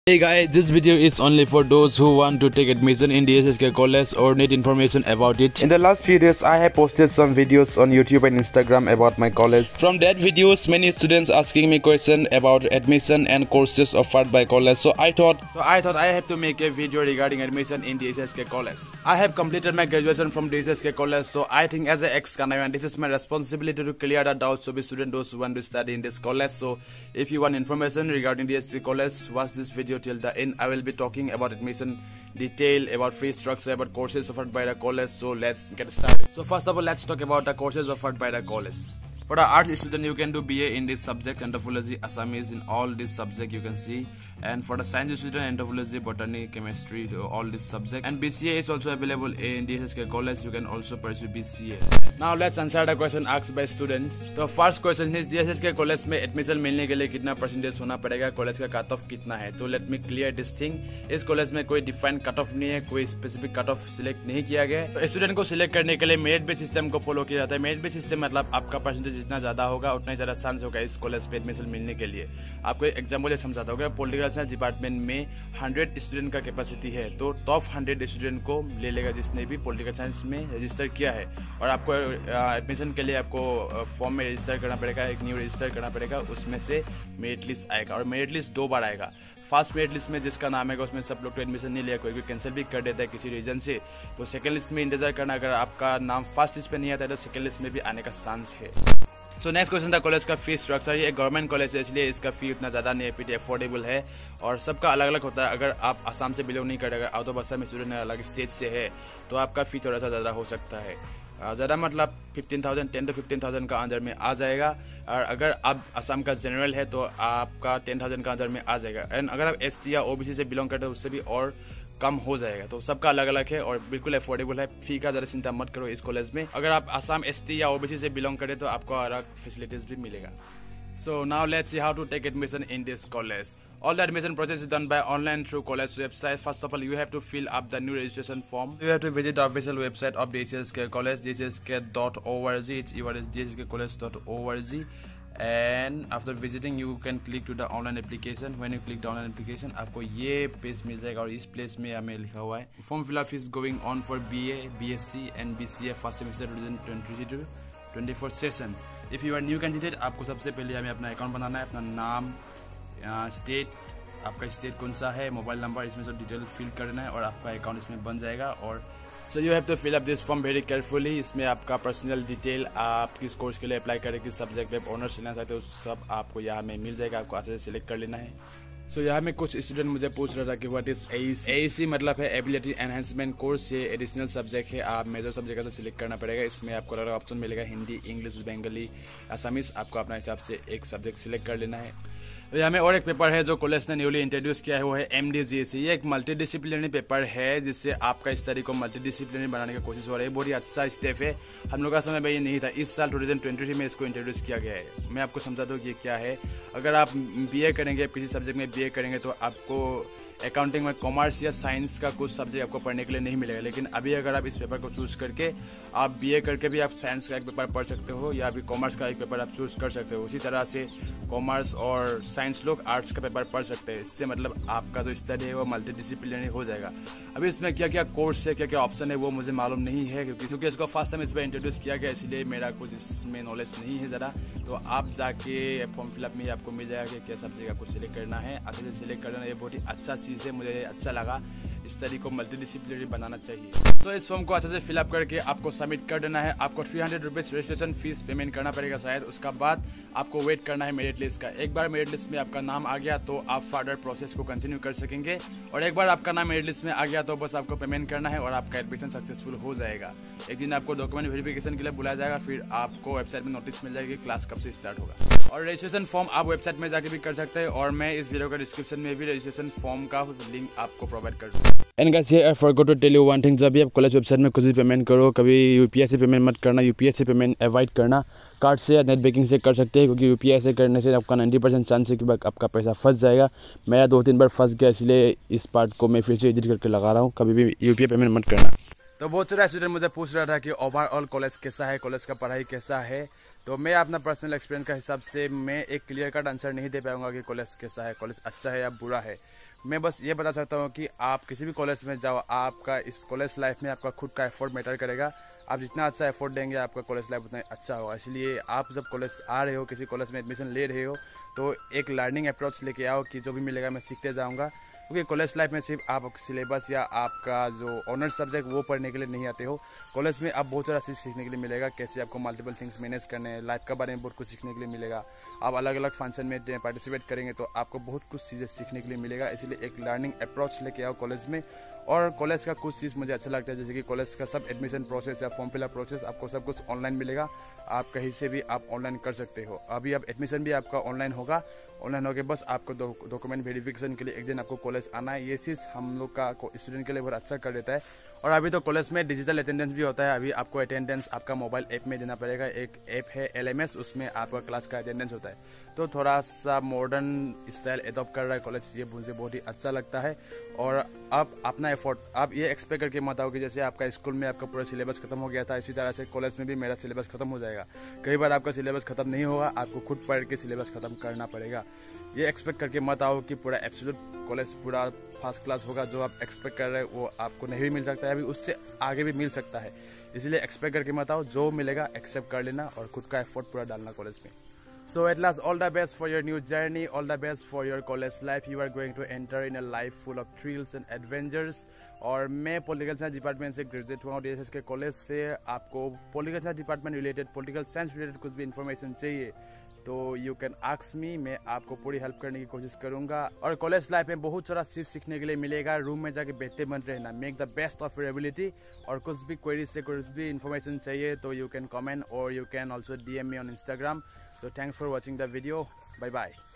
Hey guys, this video is only for those who want to take admission in DSSK college or need information about it. In the last few days, I have posted some videos on YouTube and Instagram about my college. From that videos, many students asking me question about admission and courses offered by college. So I thought I have to make a video regarding admission in DSSK college. I have completed my graduation from DSSK college, so I think as an ex-Kanayan, this is my responsibility to clear the doubts of the students those who want to study in this college. So if you want information regarding DSSK college, watch this video till the end. I will be talking about admission detail, about fee structure, about courses offered by the college. So let's get started. So first of all, let's talk about the courses offered by the college. For the arts student, you can do BA in this subject, anthropology, Assamese, in all this subject you can see. And for the science student, anthropology, botany, chemistry, all this subject. And BCA is also available in DSSK college. You can also pursue BCA. Now let's answer the question asked by students. The first question is DSSK college में admission मिलने के लिए कितना percentage होना पड़ेगा, college का cut off कितना है. तो let me clear this thing. इस कॉलेज में कोई डिफाइंड कट ऑफ नहीं है, कोई स्पेसिफिक कट ऑफ सिलेक्ट नहीं किया गया है. तो स्टूडेंट को सिलेक्ट करने के लिए मेरिट बेस्ड सिस्टम को फॉलो किया जाता है. मेरिट बेस्ड सिस्टम मतलब आपका परसेंटेज जितना ज्यादा होगा उतना ही ज्यादा चांस होगा इस कॉलेज पे एडमिशन मिलने के लिए. आपको एग्जाम्पल समझाता होगा. पॉलिटिकल साइंस डिपार्टमेंट में 100 स्टूडेंट का कैपेसिटी है, तो टॉप 100 स्टूडेंट को ले लेगा जिसने भी पॉलिटिकल साइंस में रजिस्टर किया है. और आपको एडमिशन के लिए आपको फॉर्म में रजिस्टर करना पड़ेगा, एक न्यू रजिस्टर करना पड़ेगा. उसमें से मेरिट लिस्ट आएगा और मेरिट लिस्ट 2 बार आएगा. फर्स्ट मेरिट लिस्ट में जिसका नाम है उसमें सब लोग तो एडमिशन नहीं लिया, कोई कैंसिल भी कर देता है किसी रीजन से. तो सेकंड लिस्ट में इंतजार करना, अगर आपका नाम फर्स्ट लिस्ट पे नहीं आता है तो सेकंड लिस्ट में भी आने का चांस है. तो नेक्स्ट क्वेश्चन था कॉलेज का फी स्ट्रक्चर. ये गवर्नमेंट कॉलेज है इसलिए इसका फी उतना ज्यादा नहीं है, pretty अफोर्डेबल है और सबका अलग अलग होता है. अगर आप असम से बिलोंग नहीं कर रहे, अगर आउट ऑफ असम स्टूडेंट अलग स्टेट से है तो आपका फी थोड़ा सा ज्यादा हो सकता है. ज़्यादा मतलब 15,000 10 to 15,000 का अंदर में आ जाएगा. और अगर आप असम का जनरल है तो आपका 10,000 का अंदर में आ जाएगा. एंड अगर आप ST या OBC से बिलोंग करते हो उससे भी और कम हो जाएगा. तो सबका अलग अलग है और बिल्कुल अफोर्डेबल है. फी का ज़रा चिंता मत करो इस कॉलेज में. अगर आप असम ST या OBC से बिलोंग करें तो आपको अलग फैसिलिटीज भी मिलेगा. So now let's see how to take admission in this college. All the admission process is done by online through college website. First of all, you have to fill up the new registration form. You have to visit the official website of DSSK college, dSSK.org. It's dSSKcollege.org. And after visiting, you can click to the online application. When you click the online application, आपको ये page मिल जाएगा और इस place में हमें लिखा हुआ है form fill up is going on for BA, BSc and BCA first semester 2023-24 session. If you are new candidate, आपको सबसे पहले हमें अपना अकाउंट बनाना है. अपना नाम, स्टेट, आपका स्टेट कौन सा है, मोबाइल नंबर, इसमें सब डिटेल फिल करना है और आपका अकाउंट इसमें बन जाएगा. और so you have to fill up this form very carefully. इसमें आपका पर्सनल डिटेल, आप किस कोर्स के लिए अप्लाई करें, किस सब्जेक्ट में ऑनर्स लेना चाहते हो, सब आपको यहाँ में मिल जाएगा. आपको अच्छे से सिलेक्ट कर लेना है. सो यहाँ में कुछ स्टूडेंट मुझे पूछ रहा था कि व्हाट इज AEC मतलब है एबिलिटी एनहेंसमेंट कोर्स. ये एडिशनल सब्जेक्ट है, आप मेजर सब्जेक्ट से सिलेक्ट करना पड़ेगा. इसमें आपको अलग ऑप्शन मिलेगा, हिंदी, इंग्लिश, बंगाली, असमीज. आपको अपना हिसाब से एक सब्जेक्ट सिलेक्ट कर लेना है. तो यहाँ में और एक पेपर है जो कॉलेज ने न्यूली इंट्रोड्यूस किया है, वो है MDGC. ये एक मल्टीडिसिप्लिनरी पेपर है जिससे आपका स्टडी को मल्टीडिसिप्लिनरी बनाने की कोशिश हो रही है. बहुत ही अच्छा स्टेप है. हम लोग का समय में ये नहीं था, इस साल 2023 में इसको इंट्रोड्यूस किया गया है. मैं आपको समझाता हूँ कि ये क्या है. अगर आप BA करेंगे, किसी सब्जेक्ट में BA करेंगे तो आपको अकाउंटिंग में कॉमर्स या साइंस का कुछ सब्जेक्ट आपको पढ़ने के लिए नहीं मिलेगा. लेकिन अभी अगर आप इस पेपर को चूज करके आप BA करके भी आप साइंस का एक पेपर पढ़ सकते हो या अभी कॉमर्स का एक पेपर आप चूज कर सकते हो. उसी तरह से कॉमर्स और साइंस लोग आर्ट्स का पेपर पढ़ सकते हैं. इससे मतलब आपका जो स्टडी है वो मल्टीडिसिप्लिनरी हो जाएगा. अभी इसमें क्या क्या कोर्स है, क्या क्या ऑप्शन है वो मुझे मालूम नहीं है क्योंकि इसको फर्स्ट टाइम इस पर इंट्रोड्यूस किया गया, इसलिए मेरा कुछ इसमें नॉलेज नहीं है ज़रा. तो आप जाके फॉर्म फिलअप में आपको मिल जाएगा कि क्या सब्जेक्ट आपको सिलेक्ट करना है. अच्छे से सिलेक्ट करना, ये बहुत ही अच्छा चीज़ है. मुझे अच्छा लगा. स्टडी को मल्टीडिसिप्लिनरी बनाना चाहिए. तो इस फॉर्म को अच्छे से फिलअप करके आपको सबमिट कर देना है. आपको 300 रुपीज़ रजिस्ट्रेशन फीस पेमेंट करना पड़ेगा शायद. उसका बाद आपको वेट करना है मेरिट लिस्ट का. एक बार मेरिट लिस्ट में आपका नाम आ गया तो आप फर्दर प्रोसेस को कंटिन्यू कर सकेंगे. और एक बार आपका नाम मेरिट लिस्ट में आ गया तो बस आपको पेमेंट करना है और आपका एडमिशन सक्सेसफुल हो जाएगा. एक दिन आपको डॉक्यूमेंट वेरिफिकेशन के लिए बुलाया जाएगा, फिर आपको वेबसाइट में नोटिस मिल जाएगी क्लास कब से स्टार्ट होगा. और रजिस्ट्रेशन फॉर्म आप वेबसाइट में जाके भी कर सकते हैं और मैं इस वीडियो का डिस्क्रिप्शन में भी रजिस्ट्रेशन फॉर्म का लिंक आपको प्रोवाइड कर दूँगा. And guys here I forgot to tell you one thing. जब भी आप कॉलेज वेबसाइट में कुछ भी पेमेंट करो, कभी UPI से पेमेंट मत करना. UPI से पेमेंट अवॉइड करना. कार्ड से या नेट बैंकिंग से कर सकते हैं क्योंकि UPI से करने से आपका 90% चांस है कि आपका पैसा फंस जाएगा. मेरा 2-3 बार फंस गया, इसलिए इस पार्ट को मैं फिर से एडिट करके लगा रहा हूँ. कभी भी UPI पेमेंट मत करना. तो बहुत सारा स्टूडेंट मुझे पूछ रहा था कि ओवरऑल कॉलेज कैसा है, कॉलेज का पढ़ाई कैसा है. तो मैं अपना पर्सनल एक्सपीरियंस का हिसाब से मैं एक क्लियर कट आंसर नहीं दे पाऊंगा कि कॉलेज कैसा है, कॉलेज अच्छा है या बुरा है. मैं बस ये बता सकता हूँ कि आप किसी भी कॉलेज में जाओ, आपका इस कॉलेज लाइफ में आपका खुद का एफर्ट मैटर करेगा। आप जितना अच्छा एफर्ट देंगे आपका कॉलेज लाइफ उतना अच्छा होगा। इसलिए आप जब कॉलेज आ रहे हो, किसी कॉलेज में एडमिशन ले रहे हो, तो एक लर्निंग अप्रोच लेके आओ कि जो भी मिलेगा मैं सीखते जाऊँगा। क्योंकि कॉलेज लाइफ में सिर्फ आप सिलेबस या आपका जो ऑनर्स सब्जेक्ट वो पढ़ने के लिए नहीं आते हो। कॉलेज में आप बहुत सारा चीज़ सीखने के लिए मिलेगा, कैसे आपको मल्टीपल थिंग्स मैनेज करने हैं, लाइफ के बारे में बहुत कुछ सीखने के लिए मिलेगा। आप अलग अलग फंक्शन में पार्टिसिपेट करेंगे तो आपको बहुत कुछ चीज़ें सीखने के लिए मिलेगा। इसलिए एक लर्निंग अप्रोच लेके आओ कॉलेज में। और कॉलेज का कुछ चीज़ मुझे अच्छा लगता है, जैसे कि कॉलेज का सब एडमिशन प्रोसेस या फॉर्म फिलअप प्रोसेस आपको सब कुछ ऑनलाइन मिलेगा। आप कहीं से भी आप ऑनलाइन कर सकते हो। अभी अब एडमिशन भी आपका ऑनलाइन होगा। ऑनलाइन होकर बस आपको डॉक्यूमेंट वेरिफिकेशन के लिए एक दिन आपको कॉलेज आना है। ये चीज़ हम लोग का स्टूडेंट के लिए बहुत अच्छा कर देता है। और अभी तो कॉलेज में डिजिटल अटेंडेंस भी होता है। अभी आपको अटेंडेंस आपका मोबाइल ऐप में देना पड़ेगा। एक ऐप है LMS, उसमें आपका क्लास का अटेंडेंस होता है। तो थोड़ा सा मॉडर्न स्टाइल एडॉप्ट कर रहा है कॉलेज, ये मुझे बहुत ही अच्छा लगता है। और आप अपना एफर्ट आप ये एक्सपेक्ट करके मत आओ कि जैसे आपका स्कूल में आपका पूरा सिलेबस खत्म हो गया था, इसी तरह से कॉलेज में भी मेरा सिलेबस खत्म हो जाएगा। कई बार आपका सिलेबस खत्म नहीं होगा, आपको खुद पढ़ के सिलेबस खत्म करना पड़ेगा। ये एक्सपेक्ट करके मत आओ कि पूरा एब्सोल्यूट कॉलेज पूरा फर्स्ट क्लास होगा। जो आप एक्सपेक्ट कर रहे हैं वो आपको नहीं भी मिल सकता है, अभी उससे आगे भी मिल सकता है। इसलिए एक्सपेक्ट करके मत आओ, जो मिलेगा एक्सेप्ट कर लेना और खुद का एफर्ट पूरा डालना कॉलेज में। So at last, all the best for your new journey, all the best for your college life. You are going to enter in a life full of thrills and adventures. और मैं political science department से graduate हुआ हूँ DSS के college से। आपको political science department related, political science related कुछ भी इन्फॉर्मेशन चाहिए तो यू कैन आस्क मी, मैं आपको पूरी हेल्प करने की कोशिश करूंगा। और कॉलेज लाइफ में बहुत सारा चीज सीखने के लिए मिलेगा। रूम में जाके बैठते मत रहना, make the best of your ability. और कुछ भी क्वेरीज से कुछ भी इन्फॉर्मेशन चाहिए तो यू कैन कमेंट और you can also DM me on Instagram. So thanks for watching the video. Bye bye.